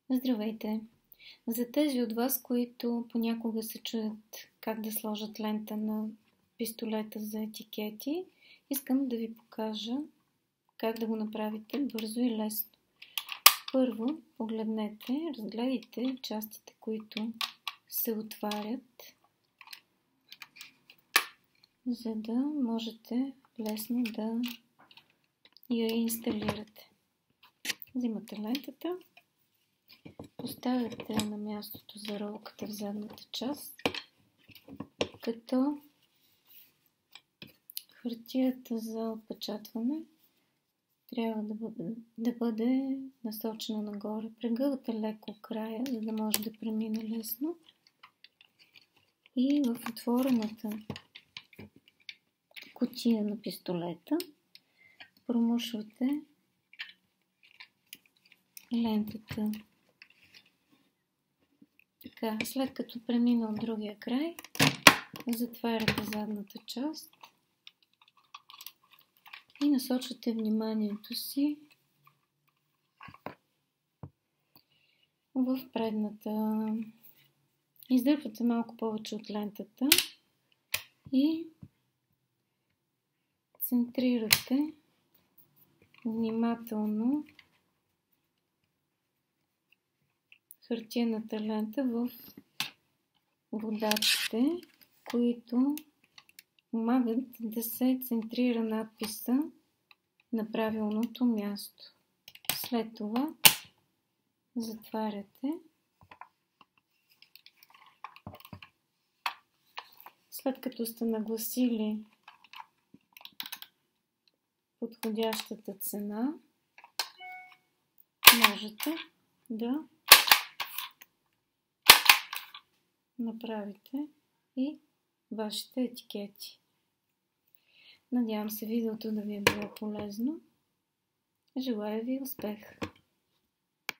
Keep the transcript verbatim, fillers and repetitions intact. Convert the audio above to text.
Здравейте! За тези от вас, които понякога се чудят как да сложат лента на пистолета за етикети, искам да ви покажа как да го направите бързо и лесно. Първо, погледнете, разгледайте частите, които се отварят, за да можете лесно да я инсталирате. Взимате лентата, поставяте на мястото за ролката в задната част, като хартията за отпечатване трябва да бъде, да бъде насочена нагоре. Прегъвате леко края, за да може да премине лесно. И в отворената кутия на пистолета промушвате лентата. Така, след като премина от другия край, затваряте задната част и насочвате вниманието си в предната. Издърпвате малко повече от лентата и центрирате внимателно хартиената лента в водачите, които помагат да се центрира надписа на правилното място. След това затваряте. След като сте нагласили подходящата цена, можете да направите и вашите етикети. Надявам се видеото да ви е било полезно. Желая ви успех!